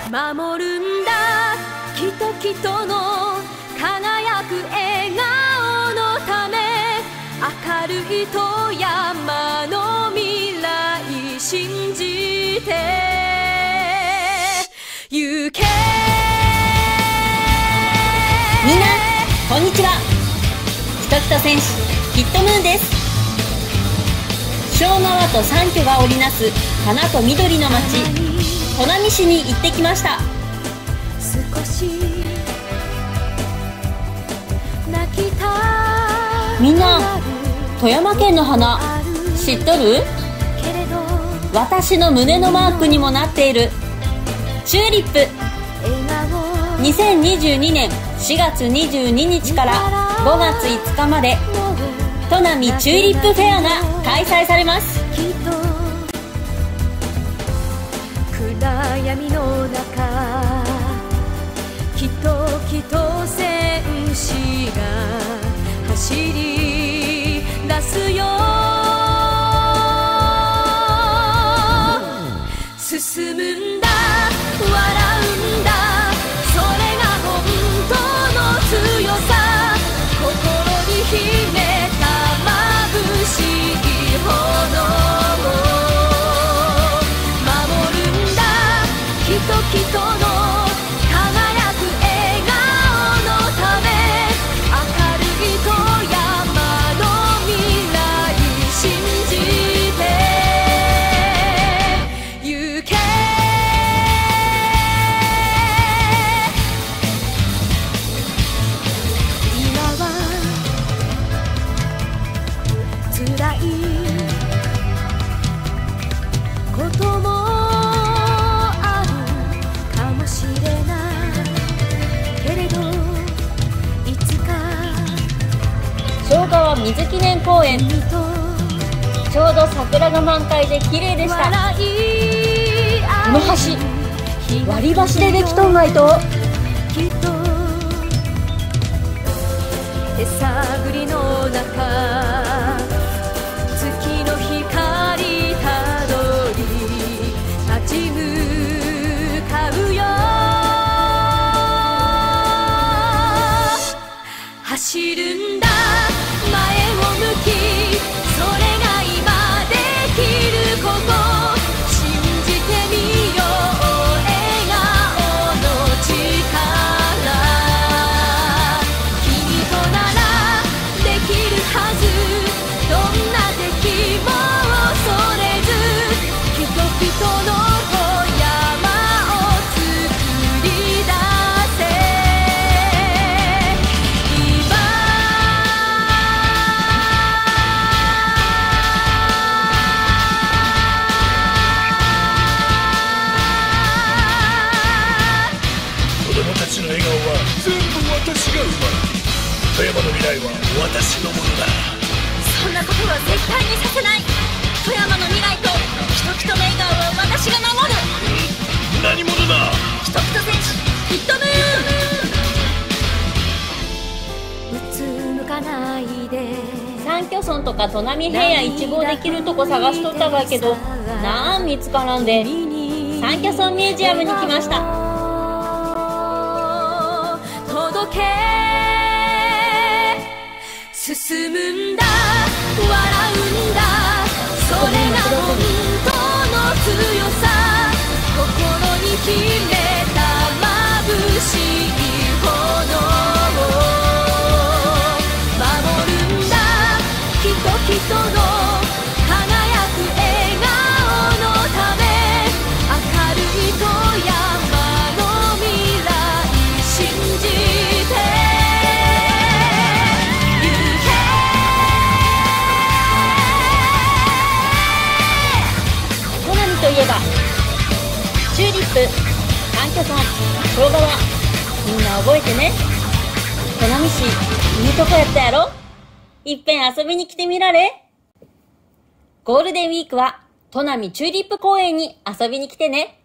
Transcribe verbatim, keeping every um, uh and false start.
守るんだきときとの輝く笑顔のため、明るい富山の未来信じて行け。 みんなこんにちは。ひときと戦士ヒットムーンです。庄川と三居が織りなす花と緑の町砺波市に行ってきました。 少し泣きたみんな富山県の花知っとる？私の胸のマークにもなっているチューリップ。にせんにじゅうにねんしがつにじゅうににちからごがついつかまで砺波チューリップフェアが開催されます。 暗闇の中きときと戦士が走り出すよ。進むんだ笑うんだ、それが本当の強さ。心に秘めた眩しい炎を守るんだきときとの輝く笑顔のため、明るい富山の未来信じて行け。今は辛いこともあるかもしれないけれど、いつか庄川水記念公園、 君とちょうど桜が満開で綺麗でした。 笑い合この橋割り箸でできとんがいと。 きっと手探りの中月の光たどり立ち向かうよ。走るんだ前を向き、それが今できること、信じてみよう笑顔の力。君とならできるはず、どんな敵も恐れず、きときとの富山を作り出せ。今子供たちの笑顔は全部私が生まれ、富山の未来は私のものだ。 そんなことは絶対にさせない。富山の未来とひときとの笑顔を私が守る。 何者だ。 ひときと戦士ヒットムーン。 うつむかないで三居村とか砺波平野一望できるとこ探しとったがけどなん見つからんで、三居村ミュージアムに来ました。 届け進むんだ笑うんだ、それが本当の強さ。心に秘めた眩しい炎を守るんだきときとの輝く笑顔のため、明るい富山の未来信じて行け。 砺波といえばチューリップ、三居村、庄川、みんな覚えてね。砺波市いいとこやったやろ。いっぺん遊びに来てみられ。ゴールデンウィークは砺波チューリップ公園に遊びに来てね。